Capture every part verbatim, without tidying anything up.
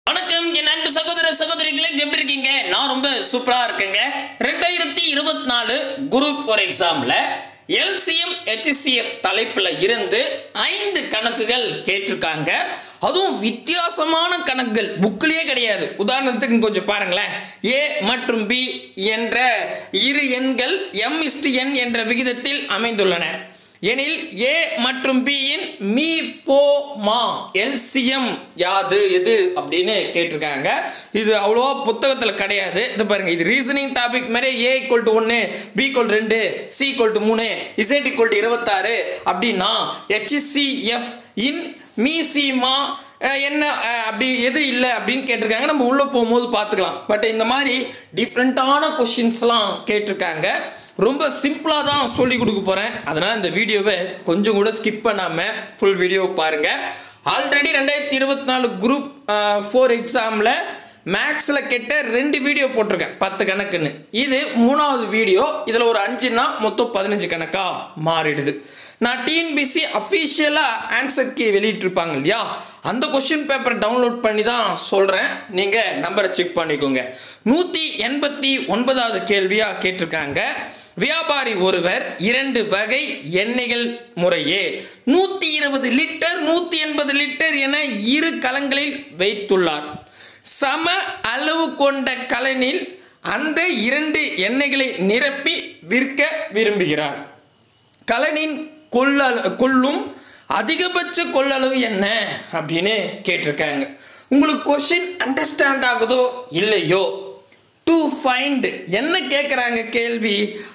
வணக்கம் என் அன்பு சகோதர சகோதரிகளே, எப்படி இருக்கீங்க? நான் ரொம்ப சூப்பரா இருக்கேங்க. ரெண்டாயிரத்தி இருபத்தி நாலு குரூப் ஃபோர் எக்ஸாம்ல எல்சிஎம் ஹெச்சிஎஃப் தலைப்புல இருந்து ஐந்து கணக்குகள் கேட்டிருக்காங்க. அதுவும் வித்தியாசமான கணக்குகள், புக்கிலேயே கிடையாது. உதாரணத்துக்கு கொஞ்சம் பாருங்களேன். ஏ மற்றும் பி என்ற இரு எண்கள் எம் இஸ்டு என் என்ற விகிதத்தில் அமைந்துள்ளன எனில் ஏ மற்றும் பி இன் மீ போ மா எல்சிஎம் யாது எது அப்படின்னு கேட்டிருக்காங்க. இது அவ்வளோவா புத்தகத்தில் கிடையாது. இது பாருங்க, இது ரீசனிங் டாபிக் மாதிரி. ஏ ஈக்குவல் டு ஒன்று, பி ஈக்குவல் ரெண்டு, சி ஈக்குவல் டு மூணு, இசட் ஈக்குவல் டு இருபத்தாறு அப்படின்னா ஹெச்சிஎஃப் இன் மீ சி மா என்ன அப்படி எது இல்லை அப்படின்னு கேட்டிருக்காங்க. நம்ம உள்ளே போகும்போது பார்த்துக்கலாம். பட் இந்த மாதிரி டிஃப்ரெண்ட்டான கொஷின்ஸ்லாம் கேட்டிருக்காங்க. ரொம்ப சிம்பிளாக தான் சொல்லி கொடுக்க போகிறேன். அதனால் இந்த வீடியோவை கொஞ்சம் கூட ஸ்கிப் பண்ணாமல் ஃபுல் வீடியோ பாருங்கள். ஆல்ரெடி ரெண்டாயிரத்தி இருபத்தி நாலு குரூப் ஃபோர் எக்ஸாமில் மேக்ஸில் கேட்ட ரெண்டு வீடியோ போட்டிருக்கேன், பத்து கணக்குன்னு. இது மூணாவது வீடியோ. இதில் ஒரு அஞ்சுன்னா மொத்தம் பதினஞ்சு கணக்காக மாறிடுது. நான் டிஎன்பிசி அஃபீஷியலாக ஆன்சர் கீ வெளியிட்டிருப்பாங்க இல்லையா, அந்த கொஸ்டின் பேப்பர் டவுன்லோட் பண்ணி தான் சொல்கிறேன். நீங்கள் நம்பரை செக் பண்ணிக்கோங்க. நூற்றி எண்பத்தி ஒன்பதாவது கேள்வியாக கேட்டிருக்காங்க. வியாபாரி ஒருவர் இரண்டு வகை எண்ணெய்கள் முறையே நூற்றி இருபது லிட்டர் நூற்றி எண்பது லிட்டர் என இரு கலங்களில் வைத்துள்ளார். சம அளவு கொண்ட கலனில் அந்த இரண்டு எண்ணெய்களை நிரப்பி விற்க விரும்புகிறார். கலனின் கொள்ள கொள்ளும் அதிகபட்ச கொள்ளளவு என்ன அப்படின்னு கேட்டிருக்காங்க. உங்களுக்கு கொஸ்டின் அண்டர்ஸ்டாண்ட் ஆகுதோ இல்லையோ, டு ஃபைண்ட் என்ன கேட்குறாங்க கேள்வி,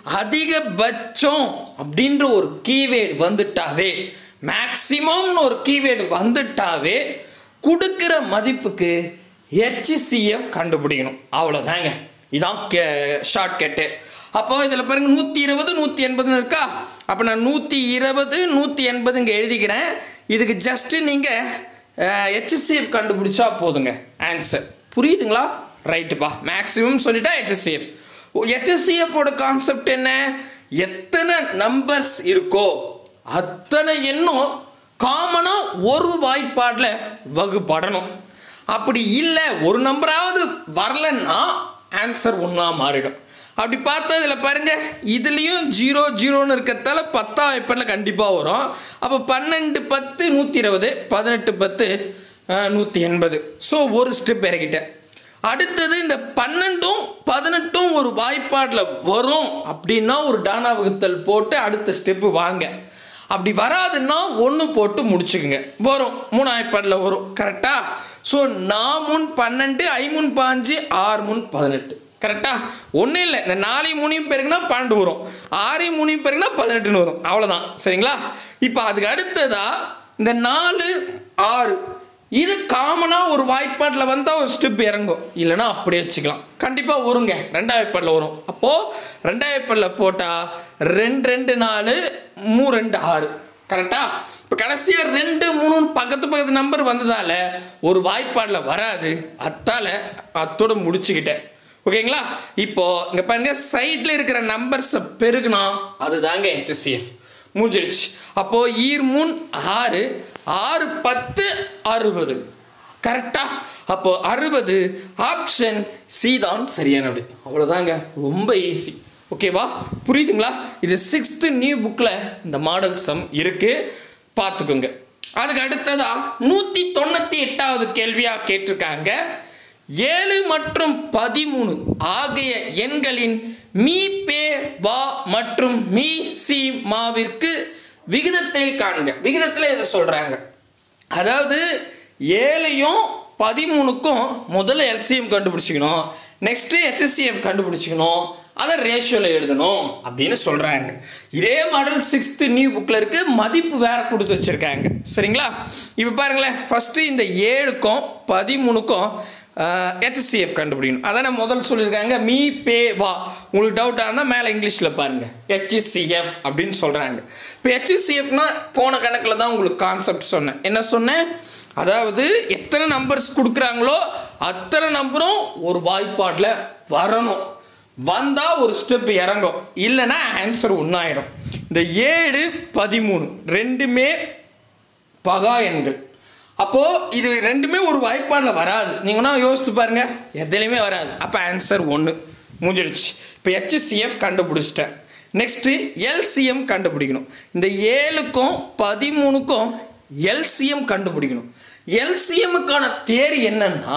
அதிகபட்சம் அப்படின்ற ஒரு கீவேர்டு வந்துட்டாவே, மேக்சிமம்னு ஒரு கீவேர்டு வந்துட்டாவே கொடுக்குற மதிப்புக்கு ஹெச்சிஎஃப் கண்டுபிடிக்கணும். அவ்வளோதாங்க, இதான் கே ஷார்ட்கட்டு. அப்போ இதில் பாருங்க, நூற்றி இருபது நூற்றி எண்பதுன்னு இருக்கா. அப்போ நான் நூற்றி இருபது நூற்றி எண்பது இங்கே எழுதிக்கிறேன். இதுக்கு ஜஸ்ட்டு நீங்கள் ஹெச்சிஎஃப் கண்டுபிடிச்சா போதுங்க ஆன்சர். புரியுதுங்களா? ரைட்டுப்பா, மேக்ஸிமம் சொல்லிட்டா ஹெச்சிஎஃப். ஹெச்சிஎஃபோட கான்செப்ட் என்ன, எத்தனை நம்பர்ஸ் இருக்கோ அத்தனை எண்ணும் காமனாக ஒரு வாய்ப்பாடில் வகுப்படணும். அப்படி இல்லை, ஒரு நம்பராவது வரலன்னா ஆன்சர் ஒன்றா மாறிடும். அப்படி பார்த்தா இதில் பாருங்கள், இதுலேயும் ஜீரோ ஜீரோன்னு இருக்கிறதால பத்தா வாய்ப்பாடில் கண்டிப்பாக வரும். அப்போ பன்னெண்டு பத்து நூற்றி இருபது, பதினெட்டு பத்து நூற்றி எண்பது. ஸோ ஒரு ஸ்டெப் இறக்கிட்டேன். அடுத்தது இந்த பன்னெண்டும் பதினெட்டும் ஒரு வாய்ப்பாடில் வரும் அப்படின்னா ஒரு டானா வகுத்தல் போட்டு அடுத்த ஸ்டெப்பு வாங்க. அப்படி வராதுன்னா ஒன்று போட்டு முடிச்சுக்குங்க. வரும், மூணு வாய்ப்பாடில் வரும். கரெக்டா? ஸோ நான் முன் பன்னெண்டு, ஐ முன் பாஞ்சு, ஆறு முன் பதினெட்டு. கரெக்டா? ஒன்றும் இல்லை, இந்த நாலையும் மூணையும் பேருக்குன்னா பன்னெண்டு வரும், ஆறையும் மூணையும் பேருக்குன்னா பதினெட்டுன்னு வரும். அவ்வளோதான். சரிங்களா? இப்போ அதுக்கு அடுத்ததா இந்த நாலு ஆறு இது காமனாக ஒரு வாய்ப்பாட்டில் வந்தால் ஒரு ஸ்டெப் இறங்கும், இல்லைன்னா அப்படியே வச்சுக்கலாம். கண்டிப்பாக வருங்க, ரெண்டாவது வாய்ப்பாட்டில் வரும். அப்போது ரெண்டாவது வாய்ப்பாட்டில் போட்டால் ரெண்டு ரெண்டு நாலு மூணு ரெண்டு ஆறு. கரெக்டாக? இப்போ கடைசியாக ரெண்டு மூணு பக்கத்து பக்கத்து நம்பர் வந்ததால் ஒரு வாய்ப்பாடில் வராது. அத்தால் அத்தோடு முடிச்சுக்கிட்டேன். ஓகேங்களா? இப்போது இங்கே பாருங்க, சைடில் இருக்கிற நம்பர்ஸை பெருகுனா அதுதாங்க ஹெச்சிஎஃப். முடிஞ்சிடுச்சு. அப்போது ஈர் மூணு ஆறு, ஆறு பத்து அறுபது. கரெக்டா? அப்போ அறுபது ஆப்ஷன் சி தான் சரியான விடை. அவ்வளோதாங்க, ரொம்ப ஈஸி. ஓகேவா? புரியுதுங்களா? இது சிக்ஸ்த்து நியூ புக்கில் இந்த மாடல் சம் இருக்குது, பார்த்துக்கோங்க. அதுக்கு அடுத்ததா நூற்றி தொண்ணூற்றி எட்டாவது கேள்வியாக கேட்டிருக்காங்க. ஏழு மற்றும் பதிமூணு ஆகிய எண்களின் மீ பே வா மற்றும் மீ சி மாவிற்கு விகிதத்தை காண்க. விகிதத்தில் எதை சொல்கிறாங்க, அதாவது ஏழையும் பதிமூணுக்கும் முதல்ல எல்சிஎம் கண்டுபிடிச்சிக்கணும், நெக்ஸ்ட்டு ஹெச்சிஎஃப் கண்டுபிடிச்சிக்கணும், அதை ரேஷியோவில் எழுதணும் அப்படின்னு சொல்கிறாங்க. இதே மாடல் சிக்ஸ்த்து நியூ புக்கில் இருக்குது, மதிப்பு வேறு கொடுத்து வச்சுருக்காங்க. சரிங்களா? இப்போ பாருங்களேன், ஃபஸ்ட்டு இந்த ஏழுக்கும் பதிமூணுக்கும் ஹெச்சிஎஃப் கண்டுபிடிக்கணும். அதான் நான் முதல் சொல்லியிருக்காங்க, மீ பே வா. உங்களுக்கு டவுட்டாக இருந்தால் மேலே இங்கிலீஷில் பாருங்கள், ஹெச்சிஎஃப் அப்படின்னு சொல்கிறாங்க. இப்போ ஹெச்சிஎஃப்னா போன கணக்கில் தான் உங்களுக்கு கான்செப்ட் சொன்னேன். என்ன சொன்னேன், அதாவது எத்தனை நம்பர்ஸ் கொடுக்குறாங்களோ அத்தனை நம்பரும் ஒரு வாய்ப்பாட்டில் வரணும். வந்தால் ஒரு ஸ்டெப் இறங்கும், இல்லைன்னா ஆன்சர் ஒன்றாயிடும். இந்த ஏழு பதிமூணு ரெண்டுமே பகா எண்கள். அப்போது இது ரெண்டுமே ஒரு வாய்ப்பாடில் வராது. நீங்கன்னா யோசித்து பாருங்கள், எதுலையுமே வராது. அப்போ ஆன்சர் ஒன்று முடிஞ்சிடுச்சு. இப்போ ஹெச்சிசிஎஃப் கண்டுபிடிச்சிட்டேன். நெக்ஸ்ட்டு எல்சிஎம் கண்டுபிடிக்கணும். இந்த ஏழுக்கும் பதிமூணுக்கும் எல்சிஎம் கண்டுபிடிக்கணும். எல்சிஎம்முக்கான தேரி என்னன்னா,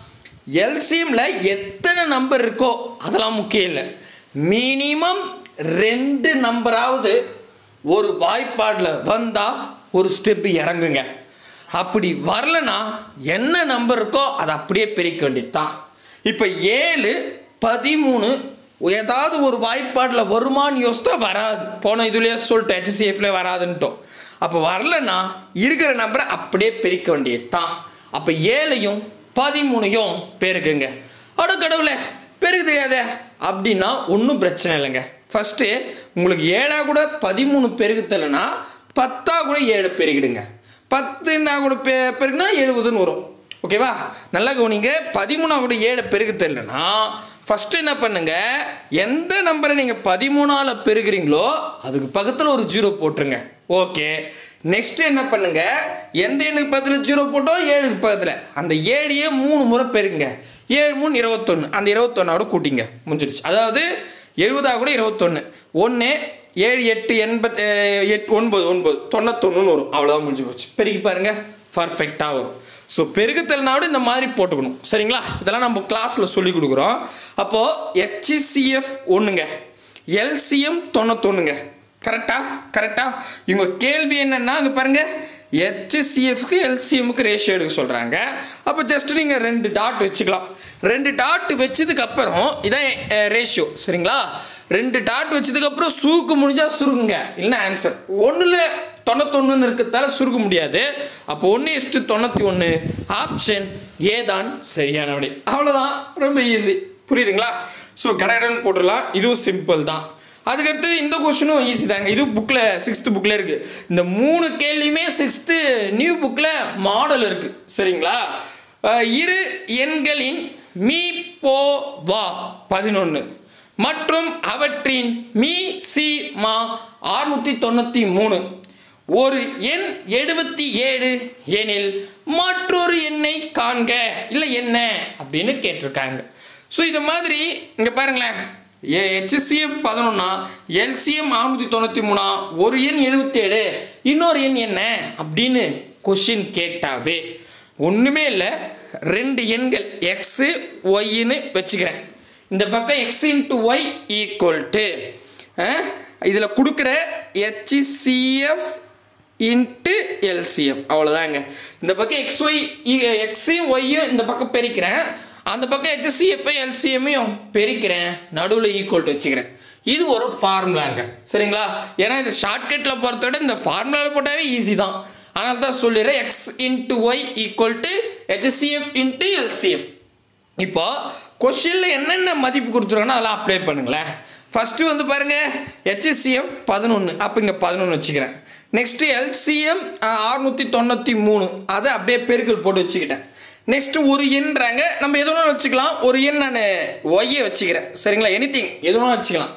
எல்சிஎம்ல எத்தனை நம்பர் இருக்கோ அதெல்லாம் முக்கியம் இல்லை, மினிமம் ரெண்டு நம்பராவது ஒரு வாய்ப்பாடில் வந்தால் ஒரு ஸ்டெப்பு இறங்குங்க. அப்படி வரலனா என்ன நம்பர் இருக்கோ அதை அப்படியே பிரிக்க வேண்டியது தான். இப்போ ஏழு பதிமூணு ஏதாவது ஒரு வாய்ப்பாடில் வருமானு யோசித்தா வராது. போன இதுலேயே சொல்லிட்டு ஹெச்சிசிஎஃப்ல வராதுன்ட்டோம். அப்போ வரலன்னா இருக்கிற நம்பரை அப்படியே பிரிக்க வேண்டியது தான். அப்போ ஏழையும் பதிமூணையும் பெருக்குங்க. அட கடவுளே பெருக்கு தெரியாதே அப்படின்னா ஒன்றும் பிரச்சனை இல்லைங்க. ஃபஸ்ட்டு உங்களுக்கு ஏழா கூட பதிமூணு பெருக்கு தெரியலனா பத்தா கூட ஏழு பெருகிடுங்க. பத்துன்னா கூட பெ பெருக்குனா எழுபதுன்னு வரும். ஓகேவா? நல்லா கவனிங்க. பதிமூணா கூட ஏழு பெருக்கு தெரியலனா ஃபஸ்ட்டு என்ன பண்ணுங்க, எந்த நம்பரை நீங்கள் பதிமூணால் பெருகிறீங்களோ அதுக்கு பக்கத்தில் ஒரு ஜீரோ போட்டுருங்க. ஓகே. நெக்ஸ்ட் என்ன பண்ணுங்க, எந்த எண்ணுக்கு பக்கத்தில் ஜீரோ போட்டோம், ஏழுக்கு பக்கத்தில் அந்த ஏழையே மூணு முறை பெருக்குங்க. ஏழு மூணு இருபத்தொன்று, அந்த இருபத்தொன்னோட கூட்டிங்க, முடிஞ்சிடுச்சு. அதாவது எழுபதாக கூட இருபத்தொன்று, ஒன்று ஏழு எட்டு எண்பத் எட்டு ஒன்பது ஒன்பது தொண்ணூத்தொன்னுன்னு வரும். அவ்வளோதான், முடிஞ்சு போச்சு. பெருக்கி பாருங்க, பர்ஃபெக்டாக வரும். ஸோ பெருக்குத்தல்னாவோட இந்த மாதிரி போட்டுக்கணும். சரிங்களா? இதெல்லாம் நம்ம கிளாஸில் சொல்லி கொடுக்குறோம். அப்போது ஹெச்சிசிஎஃப் ஒன்றுங்க, எல்சிஎம் தொண்ணூத்தொன்னுங்க. கரெக்டா? கரெக்டா? இவங்க கேள்வி என்னன்னா, அங்கே பாருங்க, ஹெச்சிசிஎஃப்க்கு எல்சிஎம்க்கு ரேஷியோ எடுக்க சொல்கிறாங்க. அப்போ ஜஸ்ட் நீங்கள் ரெண்டு டாட் வச்சுக்கலாம். ரெண்டு டாட் வச்சதுக்கப்புறம் இதான் ரேஷியோ. சரிங்களா? ரெண்டு டாட் வச்சதுக்கப்புறம் சுருக்கு முடிஞ்சால் சுருக்குங்க, இல்லைன்னா ஆன்சர் ஒன்றில் தொண்ணூத்தொன்னு இருக்கிறதால சுருக்க முடியாது. அப்போ ஒன்று இஸ்ட்டு தொண்ணூற்றி ஒன்று, ஆப்ஷன் ஏ தான் சரியான விடை. அவ்வளோதான், ரொம்ப ஈஸி. புரியுதுங்களா? ஸோ கடகடன் போட்டுடலாம். இதுவும் சிம்பிள் தான். அதுக்கடுத்து இந்த கொஸ்டினும் ஈஸி தாங்க. இது புக்கில் சிக்ஸ்த்து புக்கில் இருக்குது. இந்த மூணு கேள்வியுமே சிக்ஸ்த்து நியூ புக்கில் மாடல் இருக்குது. சரிங்களா? இரு எண்களின் மீ போ வா பதினொன்று மற்றும் அவற்றின் மீ சி மா அறுநூற்றி தொண்ணூற்றி மூணு, ஒரு எண் எழுபத்தி ஏழு எனில் மற்றொரு எண்ணை காண்க, இல்லை என்ன அப்படின்னு கேட்டிருக்காங்க. ஸோ இது மாதிரி இங்கே பாருங்களேன், ஹெச்சிசிஎஃப் பதினொன்னா, எல்சிஎம் அறுநூற்றி தொண்ணூற்றி மூணா, ஒரு எண் எழுபத்தி ஏழு, இன்னொரு எண் என்ன அப்படின்னு கொஷின் கேட்டாவே ஒன்றுமே இல்லை, ரெண்டு எண்கள் எக்ஸு ஒய்ன்னு வச்சுக்கிறேன். இந்த பக்கம் X into Y equal to இதில் கொடுக்குற ஹெச்சிசிஎஃப் இன்ட்டு எல்சிஎம், அவ்வளோதாங்க. இந்த பக்கம் எக்ஸ் ஒய் எக்ஸையும் ஒய்யும் இந்த பக்கம் பெருக்கிறேன், அந்த பக்கம் ஹெச்சிசிஎஃப் எல்சிஎம்மையும் பெருக்கிறேன், நடுவில் ஈக்குவல் டு வச்சுக்கிறேன். இது ஒரு ஃபார்முலாங்க. சரிங்களா? ஏன்னா இந்த ஷார்ட்கட்டில் பொறுத்த விட இந்த ஃபார்முலாவில் போட்டாவே ஈஸி தான். அதனால தான் சொல்லிடுறேன், X into Y equal to HCF into LCM. இப்போ கொஸ்டினில் என்னென்ன மதிப்பு கொடுத்துருக்கோன்னா அதெல்லாம் அப்ளை பண்ணுங்களேன். ஃபஸ்ட்டு வந்து பாருங்கள், ஹெச்சிசிஎஃப் பதினொன்று, அப்போ இங்கே பதினொன்று வச்சுக்கிறேன். நெக்ஸ்ட்டு எல்சிஎம் அறுநூற்றி தொண்ணூற்றி மூணு, அதை அப்படியே பெருக்கல் போட்டு வச்சுக்கிட்டேன். நெக்ஸ்ட்டு ஒரு எண்றாங்க, நம்ம எது வேணாலும் வச்சுக்கலாம். ஒரு எண் நான் ஒய்யை வச்சுக்கிறேன். சரிங்களா? எனி திங் எது வேணாலும் வச்சுக்கலாம்.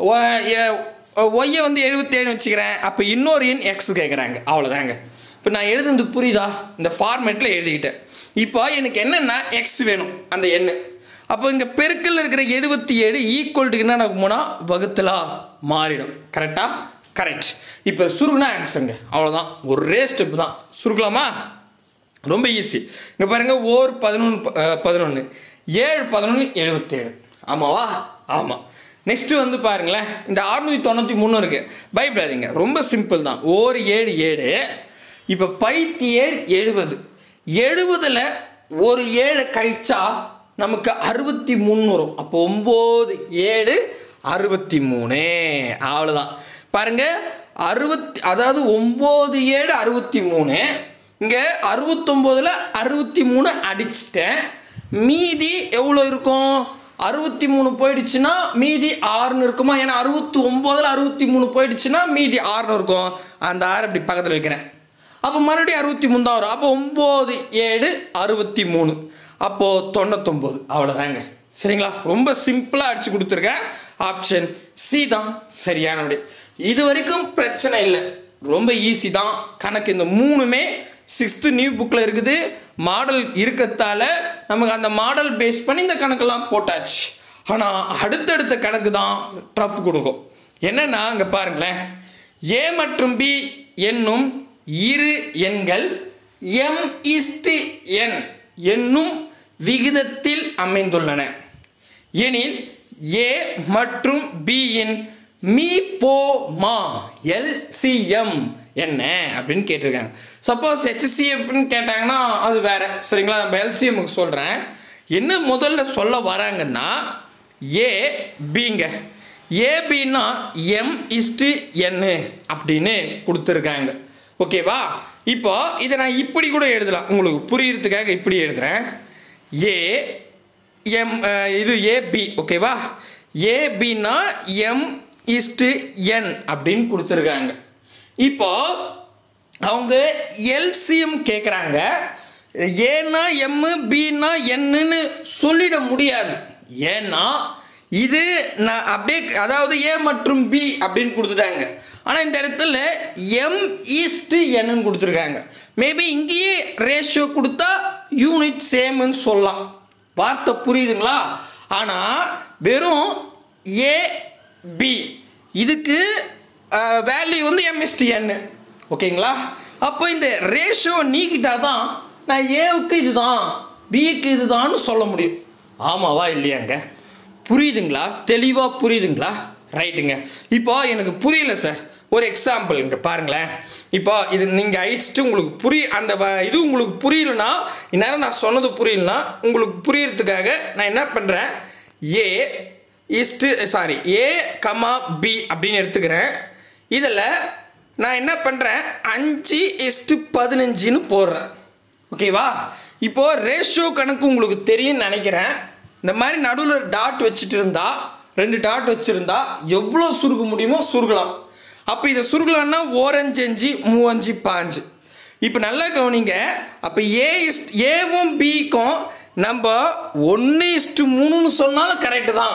ஒய்யை வந்து எழுபத்தேழு வச்சுக்கிறேன். அப்போ இன்னொரு எண் எக்ஸ் கேட்குறாங்க, அவ்வளோதாங்க. இப்போ நான் எழுதுனது புரியுதா? இந்த ஃபார்மேட்டில் எழுதிக்கிட்டேன். இப்போ எனக்கு என்னென்னா எக்ஸ் வேணும், அந்த எண்ணு. அப்போ இங்கே பெருக்கல் இருக்கிற எழுபத்தி ஏழு ஈக்குவல்ட்டுக்கு என்ன போனால் வகுத்தலா மாறிடும். கரெக்டாக? கரெக்ட். இப்போ சுருக்குனா ஆன்சருங்க, அவ்வளோதான். ஒரே ஸ்டெப்பு தான். சுருக்கலாமா? ரொம்ப ஈஸி. இங்கே பாருங்கள், ஓர் பதினொன்று பதினொன்று ஏழு பதினொன்று எழுபத்தேழு, ஆமாவா? ஆமாம். நெக்ஸ்ட்டு வந்து பாருங்களேன், இந்த அறுநூற்றி தொண்ணூற்றி மூணு இருக்குது, பயப்படாதீங்க, ரொம்ப சிம்பிள் தான். ஓர் ஏழு ஏழு, இப்போ பைத்தி ஏழு எழுபது, எழுபதில் ஒரு ஏழு கழிச்சா நமக்கு அறுபத்தி மூணு வரும். அப்போ ஒம்பது ஏழு அறுபத்தி மூணு, அவ்வளோதான். பாருங்க, அறுபத்தி அதாவது ஒம்பது ஏழு அறுபத்தி மூணு, இங்கே அறுபத்தொம்போதில் அறுபத்தி மூணு அடிச்சிட்டேன். மீதி எவ்வளோ இருக்கும்? அறுபத்தி மூணு போயிடுச்சுன்னா மீதி ஆறுன்னு இருக்குமா? ஏன்னா அறுபத்தி ஒம்போதில் அறுபத்தி மூணு போயிடுச்சுன்னா மீதி ஆறுன்னு இருக்கும். அந்த ஆறு அப்படி பக்கத்தில் வைக்கிறேன். அப்போ மறுபடியும் அறுபத்தி மூணு தான் வரும். அப்போ ஒம்பது ஏழு அறுபத்தி மூணு, அப்போது தொண்ணூத்தொம்பது, அவ்வளோதாங்க. சரிங்களா? ரொம்ப சிம்பிளாக அடித்து கொடுத்துருக்கேன். ஆப்ஷன் சி தான் சரியான விடை. இது வரைக்கும் பிரச்சனை இல்லை, ரொம்ப ஈஸி தான் கணக்கு. இந்த மூணுமே சிக்ஸ்த்து நியூ புக்கில் இருக்குது. மாடல் இருக்கிறதால நமக்கு அந்த மாடல் பேஸ் பண்ணி இந்த கணக்கெல்லாம் போட்டாச்சு. ஆனால் அடுத்தடுத்த கணக்கு தான் டஃப் கொடுக்கும். என்னன்னா அங்கே பாருங்களேன், ஏ மற்றும் பி என்னும் இரு எண்கள் எம் இஸ்டு என் என்னும் விகிதத்தில் அமைந்துள்ளன எனில் ஏ மற்றும் பியின் மீபோமா எல்சிஎம் என்ன அப்படின்னு கேட்டிருக்காங்க. சப்போஸ் ஹெச்சிஎஃப்னு கேட்டாங்கன்னா அது வேற, சரிங்களா? நம்ம எல்சிஎம்க்கு சொல்கிறேன். என்ன முதல்ல சொல்ல வராங்கன்னா ஏ பிங்க, ஏபின்னா எம் இஸ்டு என்னு அப்படின்னு கொடுத்துருக்காங்க. ஓகேவா? இப்போ இதை நான் இப்படி கூட எழுதலாம், உங்களுக்கு புரியறதுக்காக இப்படி எழுதுறேன். ஏ எம் இது ஏபி. ஓகேவா? ஏபின்னா எம் இஸ்டு என் அப்படின்னு கொடுத்துருக்காங்க. இப்போ அவங்க எல்சிஎம் கேட்குறாங்க. ஏன்னா எம்மு பின்னா என்னன்னு சொல்லிட முடியாது. ஏன்னா இது நான் அப்படியே, அதாவது ஏ மற்றும் பி அப்படின்னு கொடுத்துட்டாங்க. ஆனால் இந்த இடத்துல எம் ஈஸ்டு என்னன்னு கொடுத்துருக்காங்க. மேபி இங்கேயே ரேஷியோ கொடுத்தா யூனிட் சேம்னு சொல்லலாம். வார்த்தை புரியுதுங்களா? ஆனால் வெறும் ஏ பி இதுக்கு வேல்யூ வந்து எம் இஸ்டு என். ஓகேங்களா? அப்போ இந்த ரேஷியோ நீக்கிட்டா தான் நான் ஏவுக்கு இதுதான் பிக்கு இதுதான்னு சொல்ல முடியும். ஆமாவா இல்லையாங்க? புரியுதுங்களா? தெளிவாக புரியுதுங்களா? ரைட்டுங்க. இப்போ எனக்கு புரியல சார், ஒரு எக்ஸாம்பிள் இங்கே பாருங்களேன். இப்போ இது நீங்கள் அழிச்சிட்டு உங்களுக்கு புரிய அந்த இது உங்களுக்கு புரியலன்னா, இந்நேரம் நான் சொன்னது புரியலன்னா உங்களுக்கு புரியறதுக்காக நான் என்ன பண்ணுறேன், A is to sorry A comma B அப்படின்னு எடுத்துக்கிறேன். இதில் நான் என்ன பண்ணுறேன், அஞ்சு இஸ்டு பதினஞ்சுன்னு போடுறேன். ஓகேவா? இப்போது ரேஷியோ கணக்கு உங்களுக்கு தெரியும்னு நினைக்கிறேன். இந்த மாதிரி நடுவில் டாட் வச்சுட்டு இருந்தா, ரெண்டு டாட் வச்சுருந்தா எவ்வளோ சுருக்க முடியுமோ சுருக்கலாம். அப்போ இதை சுருக்கலான்னா ஓரஞ்சு அஞ்சு மூவஞ்சு பாஞ்சு. இப்போ நல்லா கவனிங்க. அப்போ ஏ இஸ் ஏவும் பிக்கும் நம்ம ஒன்று இஸ்டு மூணுன்னு சொன்னாலும் கரெக்டு தான்,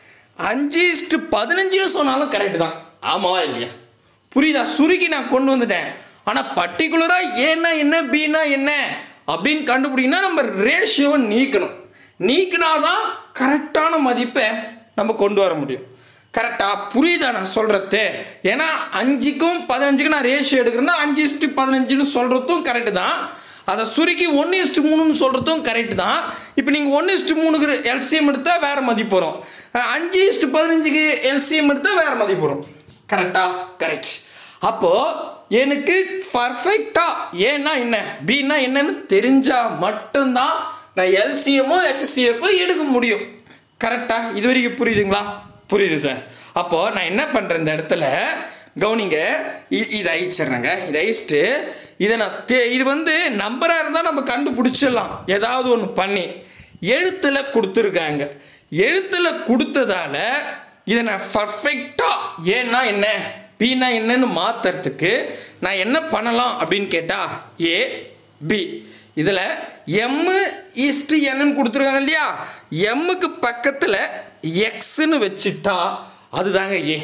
அஞ்சு இஸ்டு பதினஞ்சுன்னு சொன்னாலும் கரெக்டு தான். ஆமாவா இல்லையா? புரியுதா? சுருக்கி நான் கொண்டு வந்துட்டேன். ஆனால் பர்டிகுலராக ஏன்னா என்ன பின்னா என்ன அப்படின்னு கண்டுபிடிக்கணும்னா நம்ம ரேஷியோவை நீக்கணும். நீக்கினாதான் கரெக்டான மதிப்பை நம்ம கொண்டு வர முடியும். கரெக்டாக புரியுதா நான் சொல்கிறது? ஏன்னா அஞ்சுக்கும் பதினஞ்சுக்கும் நான் ரேஷியோ எடுக்கிறேன்னா அஞ்சு இஸ்டு பதினஞ்சுன்னு சொல்கிறதும் கரெக்டு தான், அதை சுருக்கி ஒன்று இஸ்டு மூணுன்னு சொல்கிறதும் கரெக்டு தான். இப்போ நீங்கள் ஒன்று இஸ்டு மூணுக்கு எல்சிஎம் எடுத்தால் வேறு மதிப்பு வரும், அஞ்சு இஸ்டு பதினஞ்சுக்கு எல்சிஎம் எடுத்தால் வேறு மதிப்பு வரும். கரெக்டா? கரெக்ட். அப்போது எனக்கு பர்ஃபெக்டாக ஏன்னா என்ன பின்னா என்னன்னு தெரிஞ்சால் மட்டும்தான் நான் எல்சிஎம்மோ ஹெச்சிஎஃப்போ எடுக்க முடியும். கரெக்டா? இது வரைக்கும் புரியுதுங்களா? புரியுது சார். அப்போது நான் என்ன பண்ணுறேன், இந்த இடத்துல கவனிங்க, இதை அழிச்சிட்றேங்க. இதை அழிச்சிட்டு இதை நான் தே இது வந்து நம்பராக இருந்தால் நம்ம கண்டுபிடிச்சிடலாம் ஏதாவது ஒன்று பண்ணி. எழுத்தில் கொடுத்துருக்காங்க. எழுத்தில் கொடுத்ததால இதை நான் பர்ஃபெக்டாக ஏன்னா என்ன பின்னா என்னன்னு மாற்றுறதுக்கு நான் என்ன பண்ணலாம் அப்படின்னு கேட்டால், ஏ பி இதில் எம்மு ஈஸ்டு என்னன்னு கொடுத்துருக்காங்க இல்லையா, எம்முக்கு பக்கத்தில் எக்ஸ்ன்னு வச்சுட்டா அதுதாங்க ஏ.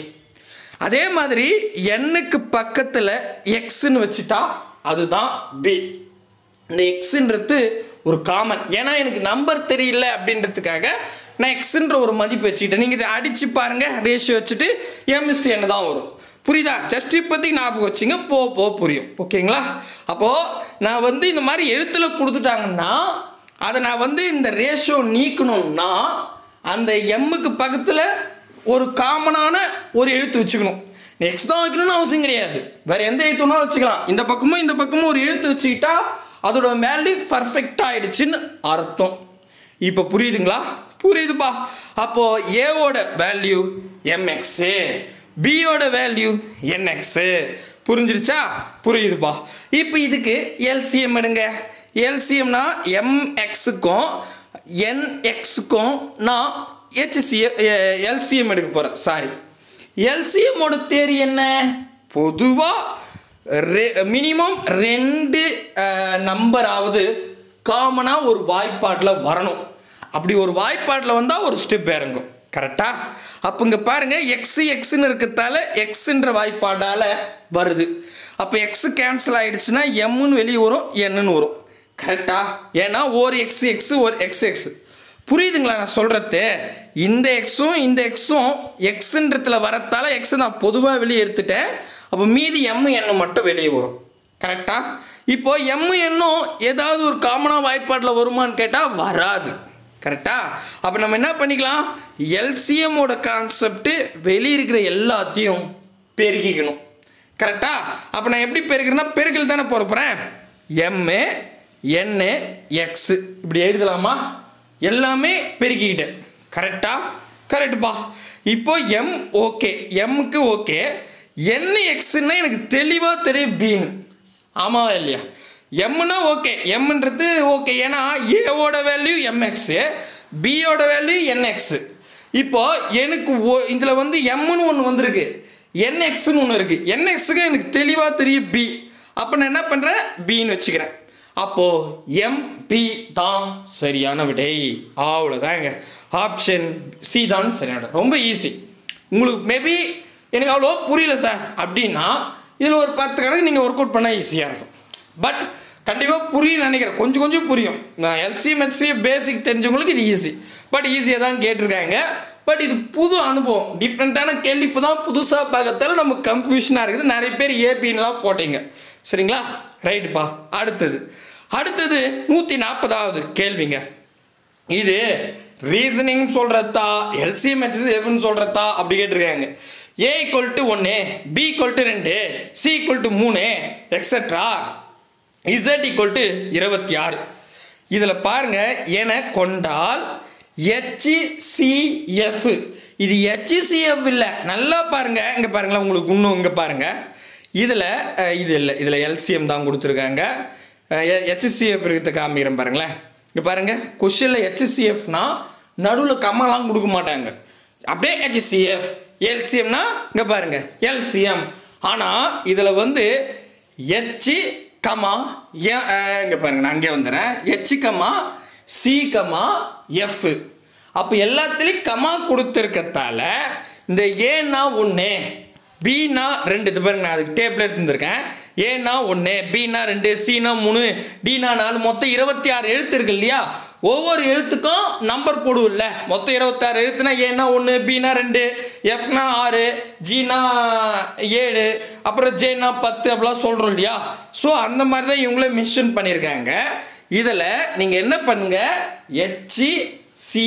அதே மாதிரி எண்ணுக்கு பக்கத்தில் எக்ஸ்ன்னு வச்சுட்டா அதுதான் பி. இந்த எக்ஸ்ன்றது ஒரு காமன், ஏன்னா எனக்கு நம்பர் தெரியல அப்படின்றதுக்காக நான் எக்ஸ்ன்ற ஒரு மதிப்பு வச்சுக்கிட்டேன். நீங்கள் இதை அடித்து பாருங்கள், ரேஷியோ வச்சுட்டு எம் இஸ்டு என்ன தான் வரும். புரியுதா? ஜஸ்ட் இப்போதைக்கு ஞாபகம் வச்சுங்க, போ போ புரியும். ஓகேங்களா? அப்போது நான் வந்து இந்த மாதிரி எழுத்தில் கொடுத்துட்டாங்கன்னா அதை நான் வந்து இந்த ரேஷியோ நீக்கணும்னா அந்த எம்முக்கு பக்கத்தில் ஒரு காமனான ஒரு எழுத்து வச்சுக்கணும். நெக்ஸ்ட் தான் வைக்கணும்னு அவசியம் கிடையாது, வேறு எந்த எழுத்துனாலும் வச்சுக்கலாம். இந்த பக்கமும் இந்த பக்கமும் ஒரு எழுத்து வச்சுக்கிட்டா அதோட வேல்யூ பர்ஃபெக்டாக ஆயிடுச்சுன்னு அர்த்தம். இப்போ புரியுதுங்களா? புரியுதுப்பா. அப்போது ஏவோட வேல்யூ எம்எக்ஸு, பியோட வேல்யூ என்எக்ஸு. புரிஞ்சிருச்சா? புரியுதுப்பா. இப்போ இதுக்கு எல்சிஎம் எடுங்க. எல்சிஎம்னா எம்எக்ஸுக்கும் என்எக்ஸுக்கும் நான் ஹெச்சிஎஃப் எல்சிஎம் எடுக்க போகிறேன். சாரி, எல்சிஎம்மோட தேரி என்ன? பொதுவாக ரெ மினிமம் ரெண்டு நம்பராவது காமனாக ஒரு வாய்ப்பாட்டில் வரணும். அப்படி ஒரு வாய்ப்பாட்டில் வந்தால் ஒரு ஸ்டெப் இறங்கும். கரெக்டா? அப்போ இங்கே பாருங்கள், எக்ஸு எக்ஸுன்னு இருக்கிறதால எக்ஸுன்ற வாய்ப்பாடால் வருது. அப்போ எக்ஸ் கேன்சல் ஆகிடுச்சுன்னா எம்னு வெளியே வரும் என்னன்னு வரும். கரெக்டா? ஏன்னா ஒரு எக்ஸ் எக்ஸ் ஒரு எக்ஸ் எக்ஸ். புரியுதுங்களா நான் சொல்கிறது? இந்த எக்ஸும் இந்த எக்ஸும் எக்ஸுன்றதுல வரத்தால எக்ஸ் நான் பொதுவாக வெளியே எடுத்துட்டேன். அப்போ மீதி எம் என்ன மட்டும் வெளியே வரும். கரெக்டா? இப்போ எம் என்னும் ஏதாவது ஒரு காமனாக வாய்ப்பாட்டில் வருமானு கேட்டால் வராது. கரெக்டா? அப்போ நம்ம என்ன பண்ணிக்கலாம், எல்சிஎம்மோட கான்செப்ட் வெளியே இருக்கிற எல்லாத்தையும் பெருக்கிக்கணும். கரெக்டா? அப்போ நான் எப்படி பெருக்கிறேன்னா பெருக்கல் தானே போட போகிறேன். எம்மு என்னு எக்ஸு இப்படி எழுதலாமா? எல்லாமே பெருக்கிக்கிட்டேன். கரெக்டா? கரெக்டுப்பா. இப்போ எம் ஓகே, எம்முக்கு ஓகே. என்ன எக்ஸுன்னா எனக்கு தெளிவாக தெரியும் பீனு. ஆமாவா இல்லையா? எம்னா ஓகே, எம்ன்றது ஓகே. ஏன்னா ஏவோட வேல்யூ எம்எக்ஸு, பியோட வேல்யூ என்எக்ஸு. இப்போ எனக்கு இதில் வந்து எம்னு ஒன்று வந்திருக்கு, என்எக்ஸ்ன்னு ஒன்று இருக்குது. என்எக்ஸுக்கு எனக்கு தெளிவாக தெரியும் பி. அப்போ நான் என்ன பண்ணுறேன், பின்னு வச்சுக்கிறேன். அப்போது எம்பி தான் சரியான விடை. அவ்வளோதாங்க. ஆப்ஷன் சி தான் சரியான விடை. ரொம்ப ஈஸி. உங்களுக்கு மேபி எனக்கு அவ்வளோ புரியல சார் அப்படின்னா இதில் ஒரு பத்து கணக்கு நீங்கள் ஒர்க் அவுட் பண்ணால் ஈஸியாக இருக்கும். பட் கண்டிப்பாக புரியும் நினைக்கிறேன். கொஞ்சம் கொஞ்சம் புரியும். நான் எல்சிஎம் ஹெச்சிஎஃப் பேசிக் தெரிஞ்சவங்களுக்கு இது ஈஸி. பட் ஈஸியாக தான் கேட்டிருக்காங்க. பட் இது புது அனுபவம், டிஃப்ரெண்ட்டான கேள்வி. இப்போ தான் புதுசாக பார்க்கறதால நமக்கு கன்ஃபியூஷனாக இருக்குது. நிறைய பேர் ஏபின்லாம் போட்டீங்க. சரிங்களா? ரைட்டுப்பா. அடுத்தது அடுத்தது நூற்றி நாற்பதாவது கேள்விங்க. இது ரீசனிங் சொல்கிறதா எல்சிஎம் ஹெச்சிஎஃப்னு சொல்கிறதா அப்படி கேட்டிருக்காங்க. ஏ ஈக்குவல் டு ஒன்று, பி ஈக்குவல் டு ரெண்டு, சி ஈக்குவல் டு மூணு, எக்ஸட்ரா இசட் ஈக்குவல் டு இருபத்தி ஆறு. இதில் பாருங்கள், என கொண்டால் ஹெச்சிசிஎஃப். இது ஹெச்சிசிஎஃப் இல்லை. நல்லா பாருங்கள், இங்கே பாருங்களேன். உங்களுக்கு இன்னும் இங்கே பாருங்கள். இதில் இது இல்லை, இதில் எல்சிஎம் தான் கொடுத்துருக்காங்க. ஹெச்சிசிஎஃப் இருக்கிறத காமிக்கிறேன் பாருங்களேன். இங்கே பாருங்கள், கொஷனில் ஹெச்சிசிஎஃப்னா நடுவில் கம்மாலாம் கொடுக்க மாட்டாங்க. அப்படியே ஹெச்சிசிஎஃப். எல்சிஎம்னா இங்கே பாருங்கள் எல்சிஎம். ஆனால் இதில் வந்து ஹெச்சி கமா இங்கே பாருங்கள், நான் அங்கே வந்துடுறேன். HC comma C comma F. அப்போ எல்லாத்துலேயும் கமா கொடுத்துருக்கத்தால இந்த ஏன்னா ஒன்று, பின்னா ரெண்டு. இது பாருங்க, நான் அதுக்கு டேபிள் எடுத்து வந்திருக்கேன். ஏன்னா ஒன்று, பின்னா ரெண்டு, சினா மூணு, டினா நாலு, மொத்தம் இருபத்தி ஆறு எழுத்து இருக்கு இல்லையா? ஒவ்வொரு எழுத்துக்கும் நம்பர் போடுவோம்ல. மொத்தம் இருபத்தாறு எழுத்துனா ஏன்னா ஒன்று, பின்னா ரெண்டு, எஃப்னா ஆறு, ஜினா ஏழு, அப்புறம் ஜேனா பத்து அப்படிலாம் சொல்கிறோம் இல்லையா? ஸோ அந்த மாதிரி தான் இவங்களே மென்ஷன் பண்ணியிருக்காங்க. இதில் நீங்கள் என்ன பண்ணுங்க, ஹெச்சி சி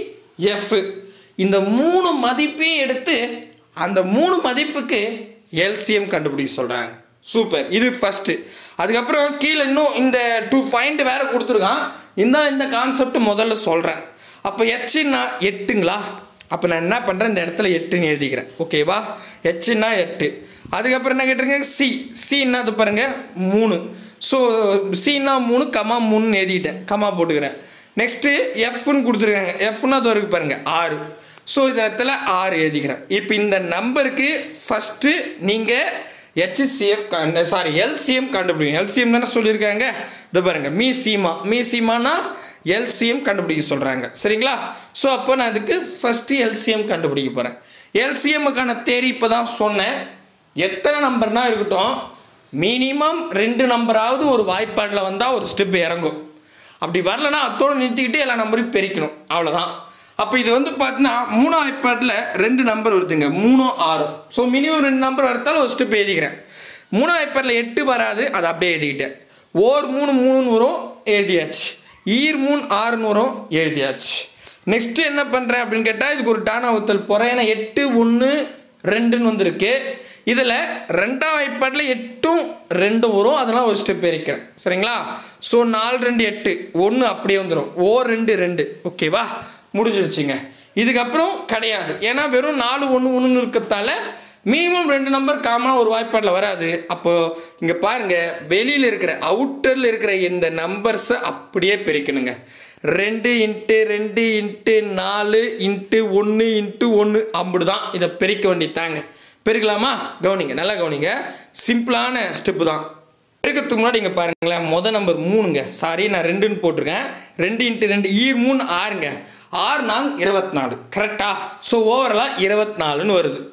எஃப் இந்த மூணு மதிப்பையும் எடுத்து அந்த மூணு மதிப்புக்கு எல்சிஎம் கண்டுபிடிக்க சொல்கிறாங்க. சூப்பர். இது ஃபஸ்ட்டு. அதுக்கப்புறம் கீழே இன்னும் இந்த டூ பாயிண்ட் வேறு கொடுத்துருக்கான். இந்த இந்த கான்செப்ட் முதல்ல சொல்கிறேன். அப்போ ஹெச்னா எட்டுங்களா? அப்போ நான் என்ன பண்ணுறேன், இந்த இடத்துல எட்டுன்னு எழுதிக்கிறேன். ஓகேவா? ஹெச்னா எட்டு. அதுக்கப்புறம் என்ன கேட்டிருக்கேன், சி. சின்னா அது பாருங்கள் மூணு. ஸோ சின்னா மூணு கமா மூணுன்னு எழுதிக்கிட்டேன், கமா போட்டுக்கிறேன். நெக்ஸ்ட்டு எஃப்னு கொடுத்துருக்காங்க. எஃப்னா அது வரைக்கும் பாருங்கள் ஆறு. ஸோ இந்த இடத்துல ஆறு எழுதிக்கிறேன். இப்போ இந்த நம்பருக்கு ஃபஸ்ட்டு நீங்கள் ஹெச்சிசிஎஃப் கண்டு சாரி எல்சிஎம் கண்டுபிடிங்க. எல்சிஎம் தானே சொல்லியிருக்காங்க. இது பாருங்கள், மீ சீமா. மீ சீமானா எல்சிஎம் கண்டுபிடிக்க சொல்கிறாங்க. சரிங்களா? ஸோ அப்போ நான் இதுக்கு ஃபஸ்ட்டு எல்சிஎம் கண்டுபிடிக்க போகிறேன். எல்சிஎம்முக்கான தேரி இப்போ தான் சொன்னேன். எத்தனை நம்பர்னால் இருக்கட்டும், மினிமம் ரெண்டு நம்பராவது ஒரு வாய்ப்பாடில் வந்தால் ஒரு ஸ்டெப் இறங்கும். அப்படி வரலன்னா அத்தோடு நிறுத்திக்கிட்டு எல்லா நம்பரையும் பெருக்கணும். அவ்வளோதான். அப்போ இது வந்து பார்த்தீங்கன்னா மூணு ஐபாட்டில் ரெண்டு நம்பர் வருதுங்க, மூணு ஆறு. ஸோ மினிமம் ரெண்டு நம்பர் வரத்தாலும் ஒரு ஸ்டெப் எழுதிக்கிறேன். மூணு ஐபாட்டில் எட்டு வராது, அதை அப்படியே எழுதிக்கிட்டேன். ஓர் மூணு மூணுன்னு வரும், எழுதியாச்சு. ஈர் மூணு ஆறுன்னு வரும், எழுதியாச்சு. நெக்ஸ்ட்டு என்ன பண்ணுறேன் அப்படின்னு கேட்டால் இதுக்கு ஒரு டானா ஊத்தல் போகிறேன். ஏன்னா எட்டு ஒன்று ரெண்டுன்னு வந்திருக்கு. இதில் ரெண்டாம் ஐபாட்டில் எட்டும் ரெண்டும் வரும், அதெல்லாம் ஒரு ஸ்டெப் இருக்கிறேன். சரிங்களா? ஸோ நாலு ரெண்டு எட்டு, ஒன்று அப்படியே வந்துடும். ஓ ரெண்டு ரெண்டு. ஓகேவா? முடிஞ்சிருச்சுங்க. இதுக்கப்புறம் கிடையாது. ஏன்னா வெறும் நாலு ஒன்று ஒன்றுன்னு இருக்கிறதால மினிமம் ரெண்டு நம்பர் காமனாக ஒரு வாய்ப்பாடில் வராது. அப்போது இங்கே பாருங்கள், வெளியில் இருக்கிற அவுட்டரில் இருக்கிற இந்த நம்பர்ஸை அப்படியே பிரிக்கணுங்க. ரெண்டு இன்ட்டு ரெண்டு இன்ட்டு நாலு இன்ட்டு ஒன்று இன்ட்டு ஒன்று அப்படி தான் இதை பிரிக்க வேண்டியதாங்க. பெருக்கலாமா? கவனிங்க, நல்லா கவனிங்க. சிம்பிளான ஸ்டெப்பு தான். பெருக்கிறதுக்கு முன்னாடி இங்கே பாருங்களேன், மொதல் நம்பர் மூணுங்க. சாரி, நான் ரெண்டுன்னு போட்டிருக்கேன். ரெண்டு இன்ட்டு ரெண்டு ஈர் மூணு ஆறுங்க. ஆறு நாங்க இருபத்தி நாலு. கரெக்டா? ஸோ ஓவரலாக இருபத்தி நாலுன்னு வருது.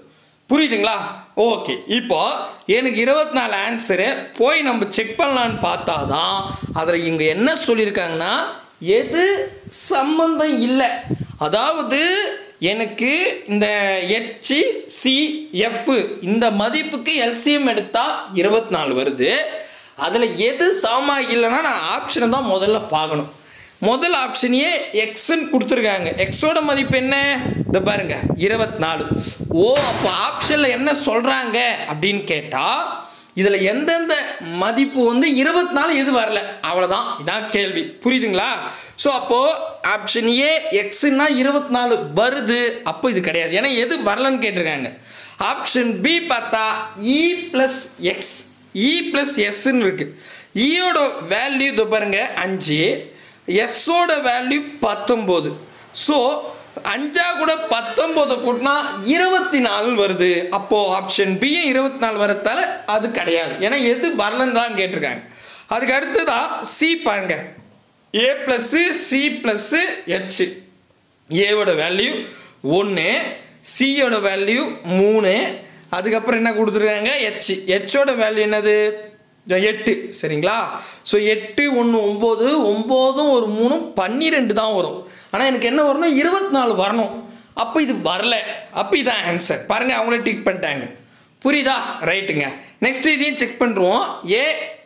புரியுதுங்களா? ஓகே, இப்போ எனக்கு இருபத்தி நாலு ஆன்சரு போய் நம்ம செக் பண்ணலான்னு பார்த்தா தான் அதில் இங்கே என்ன சொல்லியிருக்காங்கன்னா எது சம்பந்தம் இல்லை. அதாவது எனக்கு இந்த ஹெச் சி எஃப் இந்த மதிப்புக்கு எல்சிஎம் எடுத்தால் இருபத்தி நாலு வருது. அதில் எது சமமா இல்லைன்னா நான் ஆப்ஷனை தான் முதல்ல பார்க்கணும். முதல் ஆப்ஷனையே எக்ஸ்ன்னு கொடுத்துருக்காங்க. எக்ஸோட மதிப்பு என்ன? இந்த பாருங்க இருபத்தி நாலு. ஓ, அப்போ ஆப்ஷனில் என்ன சொல்கிறாங்க அப்படின்னு கேட்டால் இதில் எந்தெந்த மதிப்பு வந்து இருபத்தி நாலு எது வரல, அவ்வளோதான். இதான் கேள்வி. புரியுதுங்களா? ஸோ அப்போது ஆப்ஷன் ஏ எக்ஸ்ன்னா இருபத்தி நாலு வருது. அப்போ இது கிடையாது, ஏன்னா எது வரலன்னு கேட்டிருக்காங்க. ஆப்ஷன் பி பார்த்தா E plus X, E plus எஸ்ன்னு இருக்குது. ஈயோட வேல்யூ இது பாருங்க அஞ்சு, எஸ்ஸோட வேல்யூ பத்தொம்போது. ஸோ அஞ்சா கூட பத்தொம்போதை கூட்டினா இருபத்தி நாலு வருது. அப்போது ஆப்ஷன் பியும் இருபத்தி நாலு வரத்தால அது கிடையாது, ஏன்னா எது வரலன்னு தான் கேட்டிருக்காங்க. அதுக்கு அடுத்ததான் சி பாருங்க, A plus C plus H. ஏவோட வேல்யூ ஒன்று, சியோட வேல்யூ மூணு, அதுக்கப்புறம் என்ன கொடுத்துருக்காங்க ஹெச். ஹெச்சோட வேல்யூ என்னது எட்டு. சரிங்களா? ஸோ எட்டு ஒன்று ஒம்பது, ஒம்போதும் ஒரு மூணும் பன்னிரெண்டு தான் வரும். ஆனால் எனக்கு என்ன வரணும்? இருபத்தி நாலு வரணும். அப்போ இது வரல. அப்போ இதான் ஆன்சர். பாருங்கள், அவங்களே டிக் பண்ணிட்டாங்க. புரியுதா? ரைட்டுங்க. நெக்ஸ்ட் இதையும் செக் பண்ணுறோம். A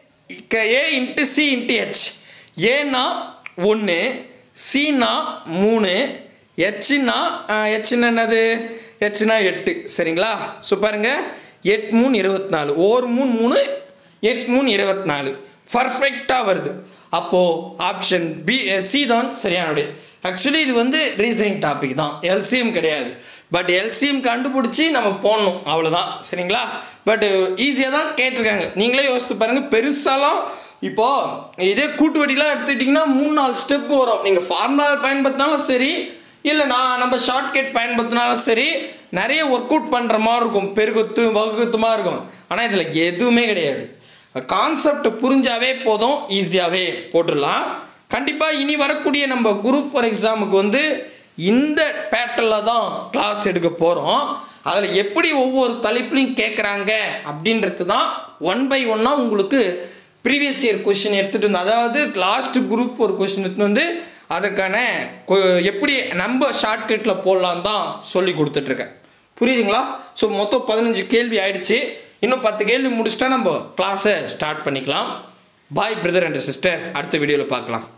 A into C into H. ஏன்னா ஒன்று, சின்னா மூணு, ஹெச்னா ஹெச்னா என்னது? ஹெச்னா எட்டு. சரிங்களா? ஸோ பாருங்கள், எட்டு மூணு இருபத்தி நாலு, ஒரு மூணு மூணு, எட்டு மூணு இருபத்தி நாலு பர்ஃபெக்டாக வருது. அப்போது ஆப்ஷன் பி சி தான் சரியானது. ஆக்சுவலி இது வந்து ரீசனிங் டாபிக் தான், எல்சிஎம் கிடையாது. பட் எல்சிஎம் கண்டுபிடிச்சி நம்ம போடணும், அவ்வளோதான். சரிங்களா? பட் ஈஸியாக தான் கேட்டிருக்காங்க. நீங்களே யோசித்து பாருங்கள். பெருசாலாம் இப்போது இதே கூட்டு வட்டிலாம் எடுத்துக்கிட்டிங்கன்னா மூணு நாலு ஸ்டெப் வரும். நீங்கள் ஃபார்முலா பயன்படுத்தினாலும் சரி, இல்லை நான் நம்ம ஷார்ட்கட் பயன்படுத்தினாலும் சரி, நிறைய ஒர்க் அவுட் பண்ணுற மாதிரி இருக்கும், பெருகுத்து வகுத்துமாக இருக்கும். ஆனால் இதில் எதுவுமே கிடையாது. கான்செப்ட் புரிஞ்சாவே போதும், ஈஸியாகவே போட்டுடலாம். கண்டிப்பாக இனி வரக்கூடிய நம்ம குரூப் ஃபார் எக்ஸாமுக்கு வந்து இந்த பேட்டர்னில் தான் கிளாஸ் எடுக்க போகிறோம். அதில் எப்படி ஒவ்வொரு தலைப்புலையும் கேட்குறாங்க அப்படின்றது தான் ஒன் பை ஒன்னாக உங்களுக்கு ப்ரீவியஸ் இயர் கொஷின் எடுத்துகிட்டு வந்து, அதாவது லாஸ்ட் குரூப் ஒரு கொஷின் எடுத்துகிட்டு வந்து அதுக்கான எப்படி நம்ம ஷார்ட்கட்டில் போடலாம் தான் சொல்லி கொடுத்துட்ருக்கேன். புரியுதுங்களா? ஸோ மொத்தம் பதினஞ்சு கேள்வி ஆயிடுச்சு. இன்னும் பத்து கேள்வி முடிச்சுட்டா நம்ம கிளாஸை ஸ்டார்ட் பண்ணிக்கலாம். பாய் பிரதர் அண்ட் சிஸ்டர், அடுத்த வீடியோவில் பார்க்கலாம்.